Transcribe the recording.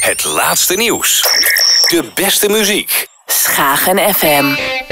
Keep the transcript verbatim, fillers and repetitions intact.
Het laatste nieuws. De beste muziek. Schagen F M.